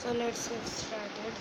So let's get started.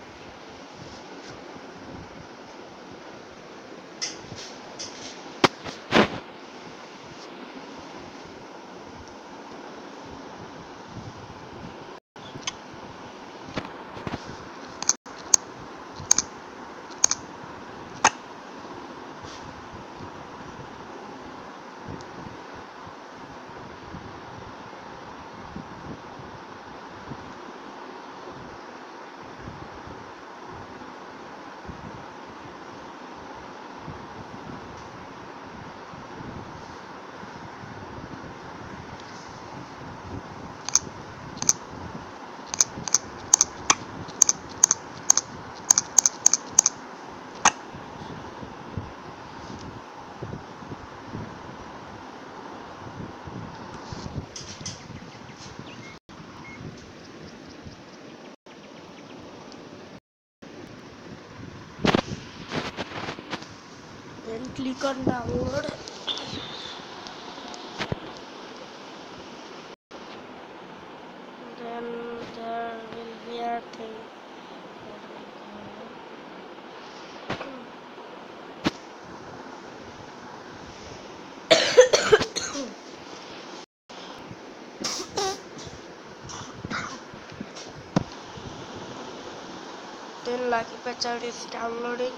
Then click on download. Then there will be a thing. Then Lucky Pechard is downloading.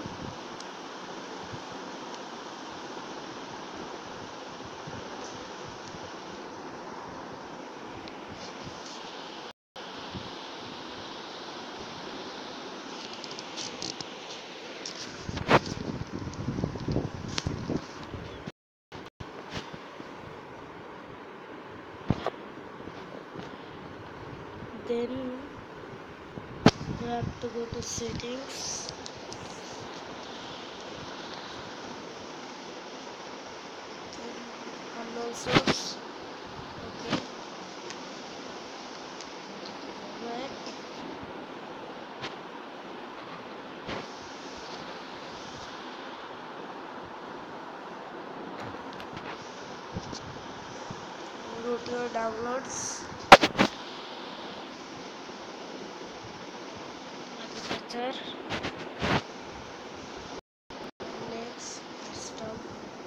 Then you have to go to settings. Then unknown source. Okay. Back. Go to your downloads. Picture. Next, stop.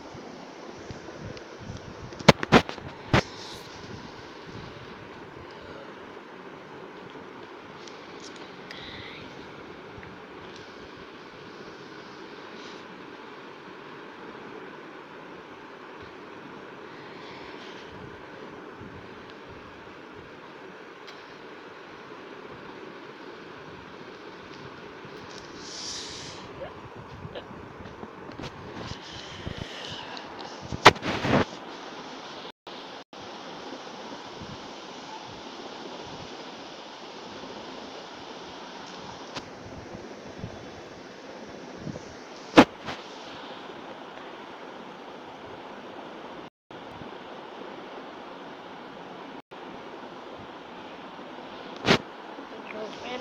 Open.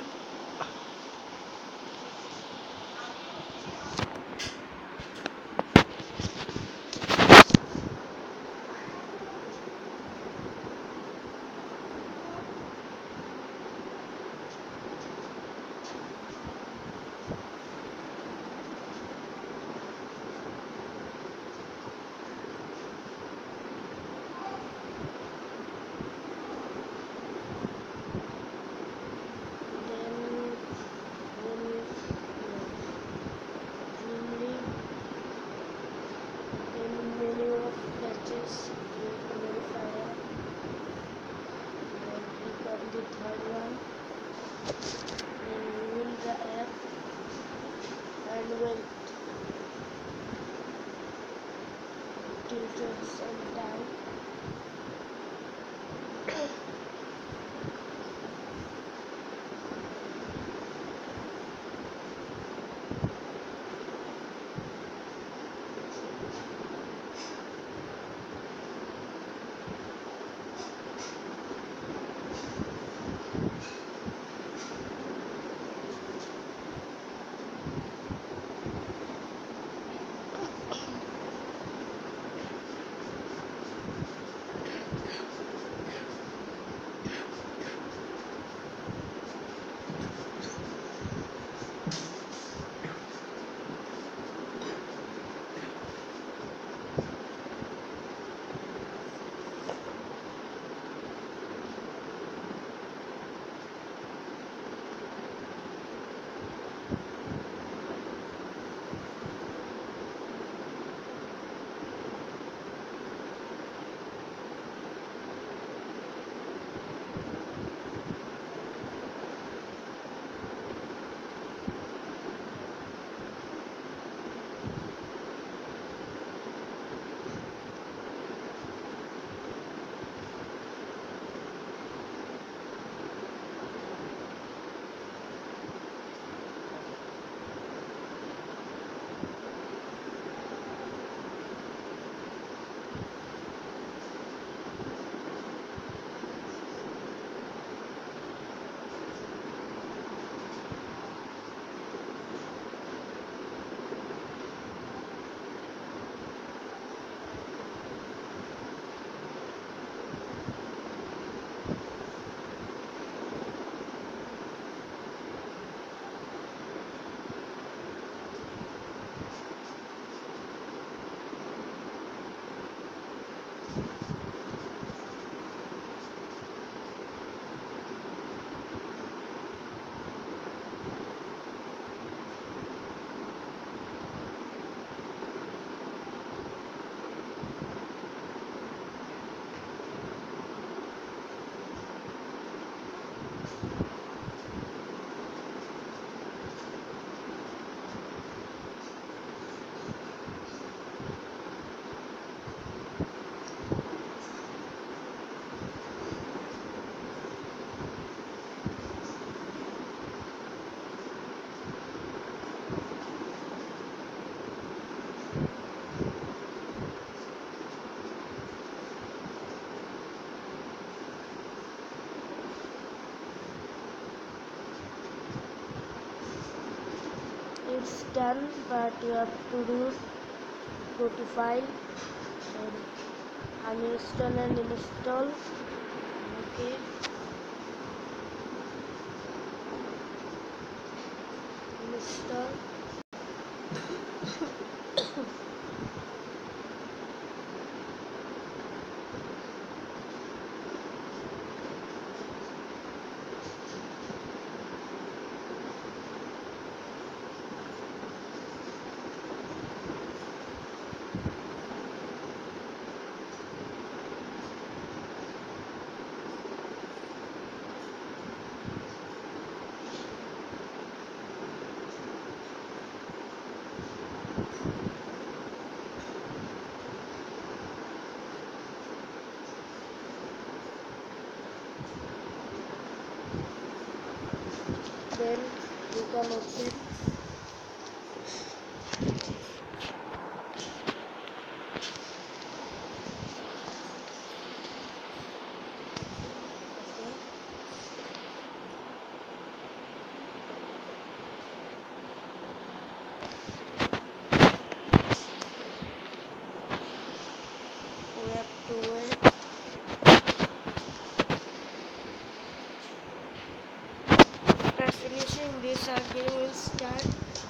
The third one, then remove the app and wait till take some time. It's done, but you have to go to file and uninstall and install. Okay. Install. Then you can open. We have to wait. After finishing this, our game will start.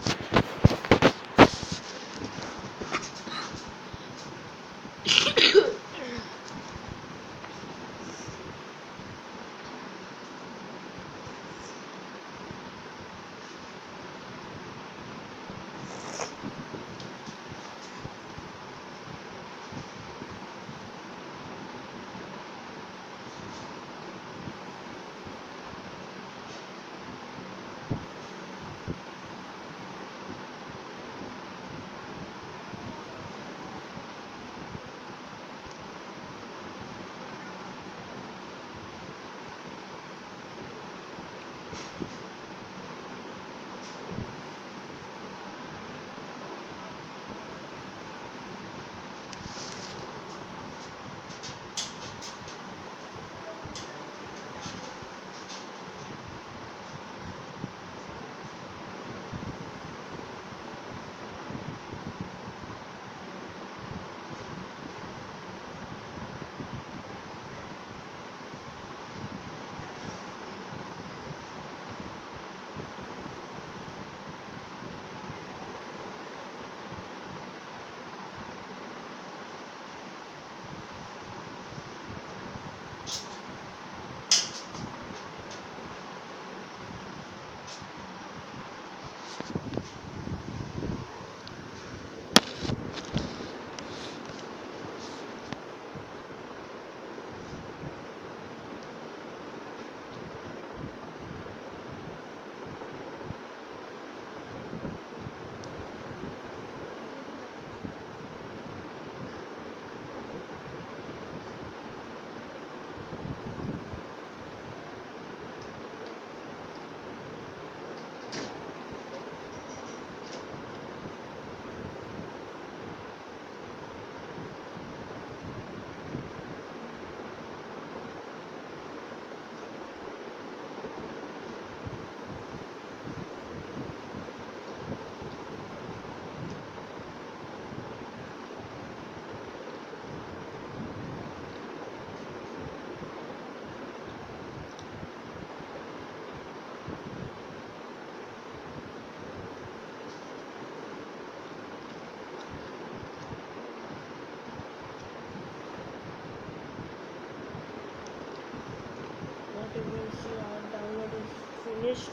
What you will see, our download is finished.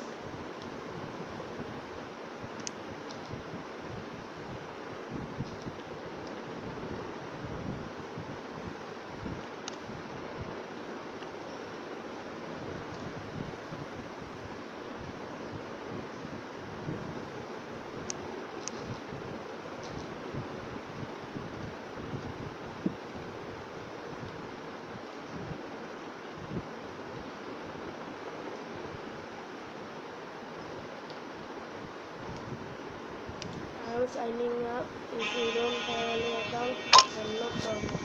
after signing up. If you don't have any account, then no problem.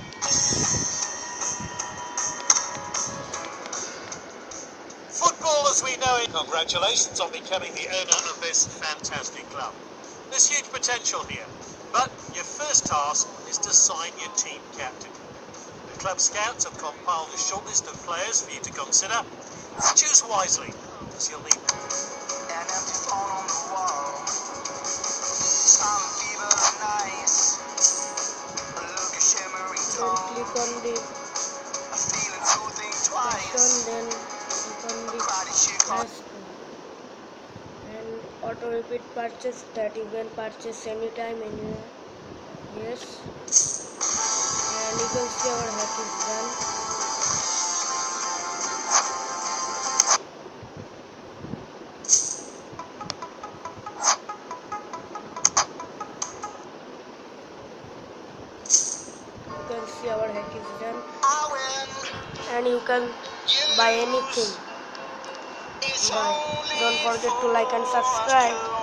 Football as we know it. Congratulations on becoming the owner of this fantastic club. There's huge potential here, but your first task is to sign your team captain. The club scouts have compiled a shortlist of players for you to consider. Choose wisely, as you'll need An empty phone on the wall. Silent fever nights. A look of shimmering Then tone. click on the A feeling to think twice. section, then click on the Cried as she called. hash and auto repeat purchase, that you can purchase anytime, anywhere. Yes, and you can see our hack is done. You can see our hack is done, I win. and you can buy anything. It's Bye. only Don't forget to like and subscribe.